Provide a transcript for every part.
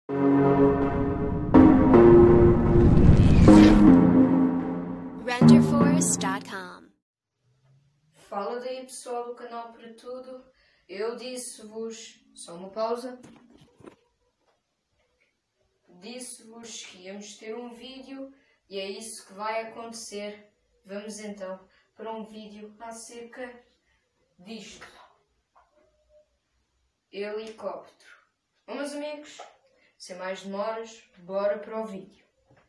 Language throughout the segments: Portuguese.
RenderForest.com. Fala daí pessoal do canal Para Tudo. Eu disse-vos, só uma pausa, disse-vos que íamos ter um vídeo e é isso que vai acontecer. Vamos então para um vídeo acerca disto. Helicóptero. Bom, meus amigos, sem mais demoras, bora para o vídeo.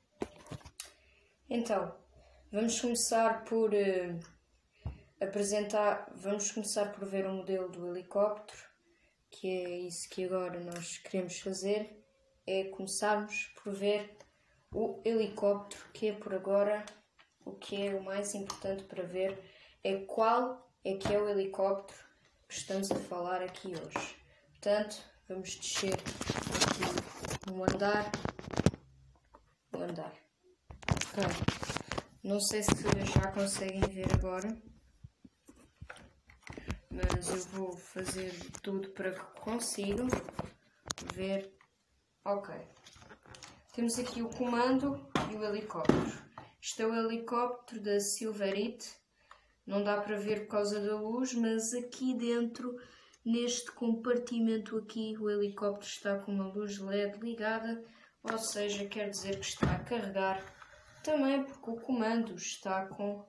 Então, vamos começar por vamos começar por ver o modelo do helicóptero, que é isso que agora nós queremos fazer, é começarmos por ver o helicóptero, que é por agora o que é o mais importante para ver, é qual é que é o helicóptero que estamos a falar aqui hoje. Portanto, vamos descer aqui no andar. Ok. Não sei se já conseguem ver agora, mas eu vou fazer tudo para que consigam ver. Ok. Temos aqui o comando e o helicóptero. Este é o helicóptero da Silverite. Não dá para ver por causa da luz, mas aqui dentro, neste compartimento aqui, o helicóptero está com uma luz LED ligada, ou seja, quer dizer que está a carregar, também porque o comando está com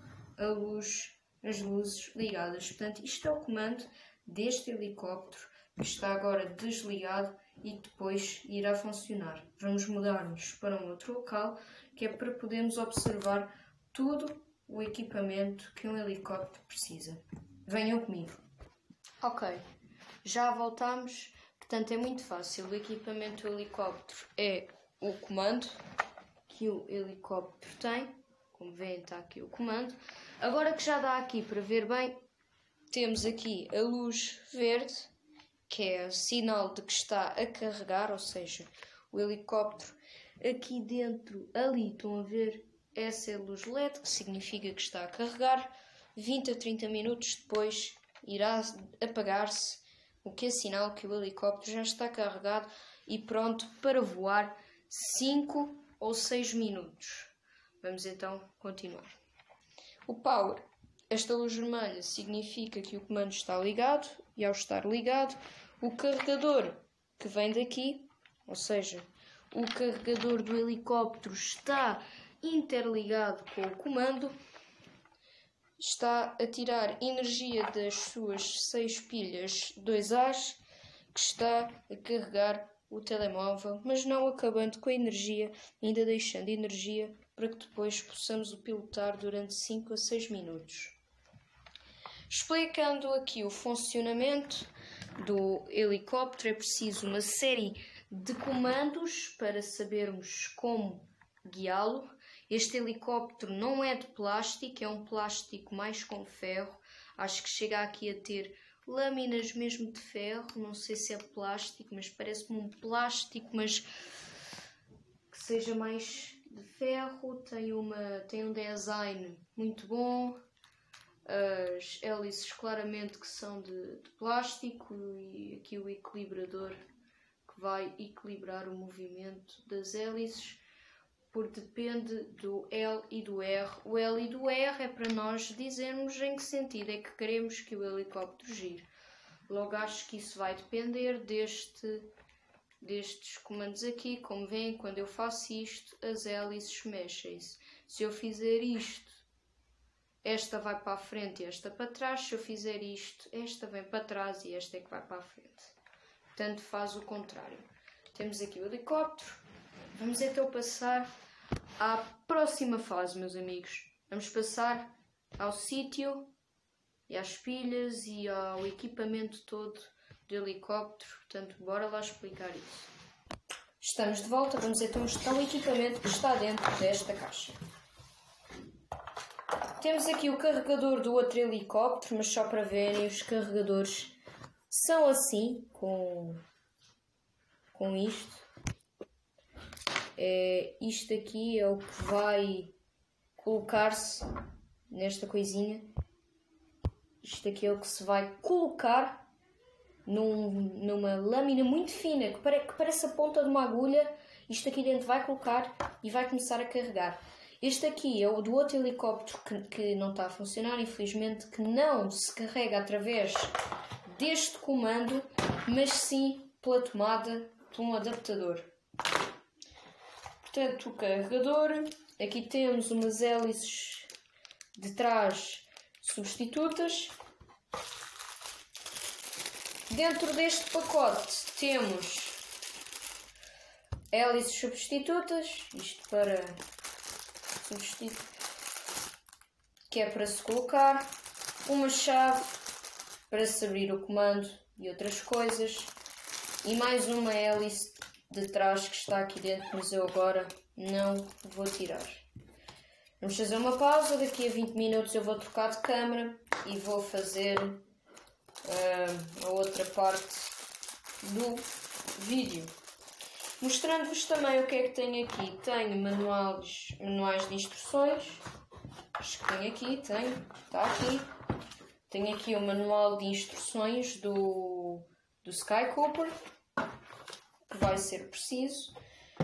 as luzes ligadas. Portanto, isto é o comando deste helicóptero que está agora desligado e depois irá funcionar. Vamos mudar-nos para um outro local, que é para podermos observar tudo o equipamento que um helicóptero precisa. Venham comigo. Ok, já voltamos. Portanto, é muito fácil. O equipamento do helicóptero é o comando que o helicóptero tem. Como veem, está aqui o comando. Agora que já dá aqui para ver bem, temos aqui a luz verde, que é o sinal de que está a carregar, ou seja, o helicóptero aqui dentro, ali, estão a ver, essa é a luz LED, que significa que está a carregar. 20 a 30 minutos depois irá apagar-se, o que é sinal que o helicóptero já está carregado e pronto para voar 5 ou 6 minutos. Vamos então continuar. O power. Esta luz vermelha significa que o comando está ligado e ao estar ligado, o carregador que vem daqui, ou seja, o carregador do helicóptero está interligado com o comando, está a tirar energia das suas 6 pilhas 2As, que está a carregar o telemóvel, mas não acabando com a energia, ainda deixando energia para que depois possamos o pilotar durante 5 a 6 minutos. Explicando aqui o funcionamento do helicóptero, é preciso uma série de comandos para sabermos como guiá-lo. Este helicóptero não é de plástico, é um plástico mais com ferro. Acho que chega aqui a ter lâminas mesmo de ferro, não sei se é plástico, mas parece-me um plástico, mas que seja mais de ferro. Tem um design muito bom. As hélices claramente que são de plástico e aqui o equilibrador que vai equilibrar o movimento das hélices, porque depende do L e do R. O L e do R é para nós dizermos em que sentido é que queremos que o helicóptero gire. Logo acho que isso vai depender destes comandos aqui. Como veem, quando eu faço isto, as hélices mexem-se. Se eu fizer isto, esta vai para a frente e esta para trás. Se eu fizer isto, esta vem para trás e esta é que vai para a frente. Portanto, faz o contrário. Temos aqui o helicóptero. Vamos então passar à próxima fase, meus amigos. Vamos passar ao sítio e às pilhas e ao equipamento todo do helicóptero. Portanto, bora lá explicar isso. Estamos de volta. Vamos então mostrar o equipamento que está dentro desta caixa. Temos aqui o carregador do outro helicóptero, mas só para verem, os carregadores são assim, com isto. Isto aqui é o que vai colocar-se nesta coisinha. Isto aqui é o que se vai colocar numa lâmina muito fina, que parece a ponta de uma agulha. Isto aqui dentro vai colocar e vai começar a carregar. Este aqui é o do outro helicóptero que não está a funcionar, infelizmente, que não se carrega através deste comando, mas sim pela tomada, por um adaptador. Portanto, o carregador, aqui temos umas hélices de trás substitutas. Dentro deste pacote temos hélices substitutas, isto para substituir, que é para se colocar, uma chave para se abrir o comando e outras coisas, e mais uma hélice de trás que está aqui dentro, mas eu agora não vou tirar. Vamos fazer uma pausa, daqui a 20 minutos eu vou trocar de câmera e vou fazer a outra parte do vídeo. Mostrando-vos também o que é que tenho aqui. Tenho manuais de instruções. Acho que tenho aqui, está aqui. Tenho aqui o manual de instruções do Sky Cooper, que vai ser preciso.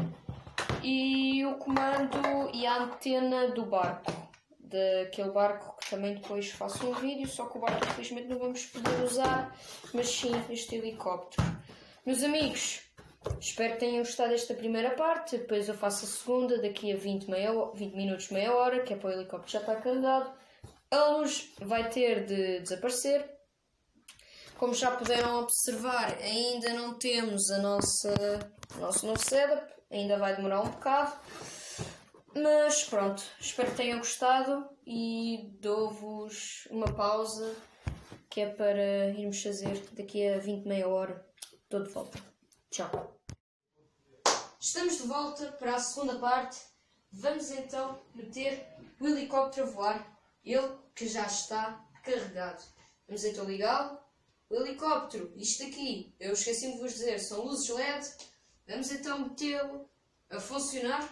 E o comando e a antena do barco. Daquele barco que também depois faço um vídeo, só que o barco infelizmente não vamos poder usar, mas sim este helicóptero. Meus amigos, espero que tenham gostado desta primeira parte. Depois eu faço a segunda daqui a 20 minutos, meia hora, que é para o helicóptero já estar carregado. A luz vai ter de desaparecer. Como já puderam observar, ainda não temos o nosso novo setup, ainda vai demorar um bocado. Mas pronto, espero que tenham gostado e dou-vos uma pausa, que é para irmos fazer daqui a 20, meia hora. Estou de volta. Tchau. Estamos de volta para a segunda parte. Vamos então meter o helicóptero a voar, ele que já está carregado. Vamos então ligá-lo. O helicóptero, isto aqui, eu esqueci de vos dizer, são luzes LED. Vamos então metê-lo a funcionar.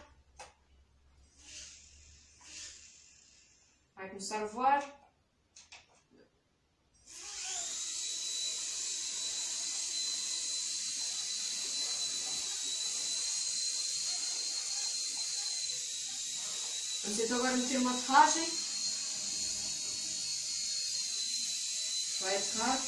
Vai começar a voar. Vamos então agora meter uma aterragem. Vai aterrar.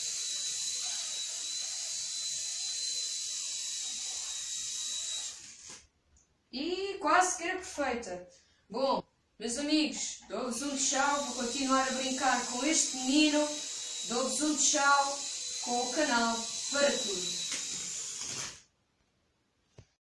E quase que era perfeita. Bom, meus amigos, dou-vos um tchau. Vou continuar a brincar com este menino. Dou-vos um tchau com o canal para tudo.